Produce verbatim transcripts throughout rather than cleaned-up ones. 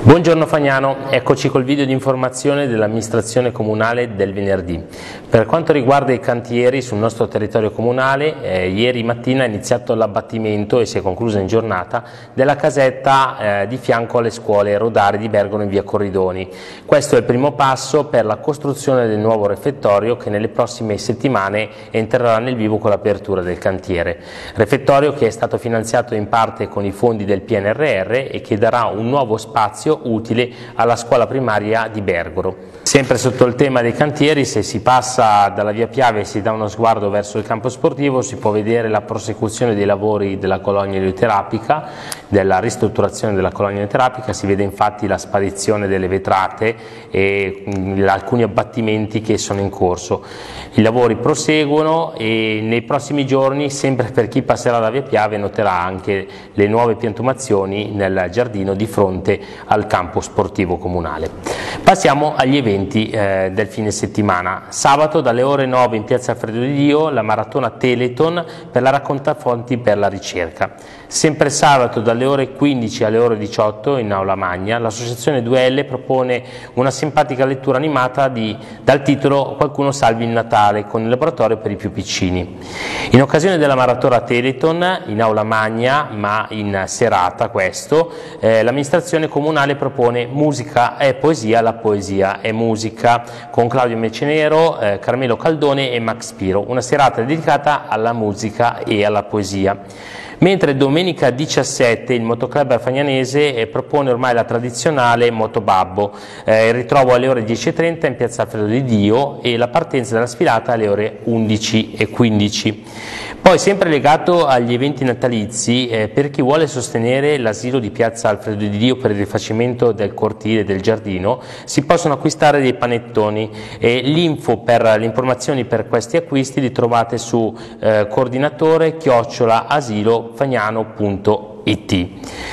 Buongiorno Fagnano, eccoci col video di informazione dell'amministrazione comunale del venerdì. Per quanto riguarda i cantieri sul nostro territorio comunale, eh, ieri mattina è iniziato l'abbattimento e si è concluso in giornata della casetta eh, di fianco alle scuole Rodari di Bergamo in via Corridoni. Questo è il primo passo per la costruzione del nuovo refettorio che nelle prossime settimane entrerà nel vivo con l'apertura del cantiere. Refettorio che è stato finanziato in parte con i fondi del P N R R e che darà un nuovo spazio utile alla scuola primaria di Bergamo. Sempre sotto il tema dei cantieri, se si passa dalla via Piave e si dà uno sguardo verso il campo sportivo, si può vedere la prosecuzione dei lavori della colonia elioterapica, della ristrutturazione della colonia elioterapica. Si vede infatti la sparizione delle vetrate e mh, alcuni abbattimenti che sono in corso. I lavori proseguono e nei prossimi giorni, sempre per chi passerà da via Piave, noterà anche le nuove piantumazioni nel giardino di fronte al campo sportivo comunale. Passiamo agli eventi eh, del fine settimana. Sabato dalle ore nove in piazza Alfredo Di Dio la maratona Teleton per la raccontafonti per la ricerca. Sempre sabato dalle ore quindici alle ore diciotto in aula magna l'associazione due L propone una simpatica lettura animata di, dal titolo Qualcuno salvi il Natale con il laboratorio per i più piccini. In occasione della maratona Teleton in aula magna, ma in serata questo, eh, l'amministrazione comunale propone Musica e poesia, la poesia è musica, con Claudio Mecenero, eh, Carmelo Caldone e Max Piro, una serata dedicata alla musica e alla poesia. Mentre domenica diciassette il motoclub fagnanese eh, propone ormai la tradizionale Motobabbo, eh, il ritrovo alle ore dieci e trenta in piazza Alfredo Di Dio e la partenza della sfilata alle ore undici e quindici. Poi sempre legato agli eventi natalizi, eh, per chi vuole sostenere l'asilo di piazza Alfredo Di Dio per il rifacimento del cortile e del giardino, si possono acquistare dei panettoni e l'info per le informazioni per questi acquisti li trovate su eh, coordinatore chiocciola asilo fagnano punto it.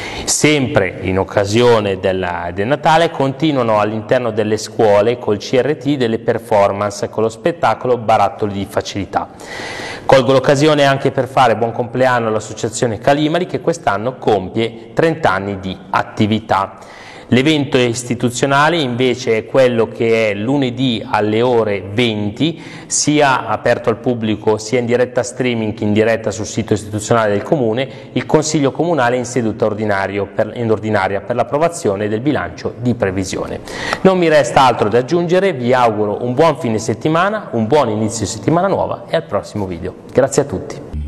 Sempre in occasione del, del Natale continuano all'interno delle scuole col C R T delle performance con lo spettacolo Barattoli di Facilità. Colgo l'occasione anche per fare buon compleanno all'associazione Calimari che quest'anno compie trenta anni di attività. L'evento istituzionale invece è quello che è lunedì alle ore venti, sia aperto al pubblico sia in diretta streaming che in diretta sul sito istituzionale del Comune, il Consiglio Comunale in seduta ordinario per, in ordinaria per l'approvazione del bilancio di previsione. Non mi resta altro da aggiungere, vi auguro un buon fine settimana, un buon inizio settimana nuova e al prossimo video. Grazie a tutti.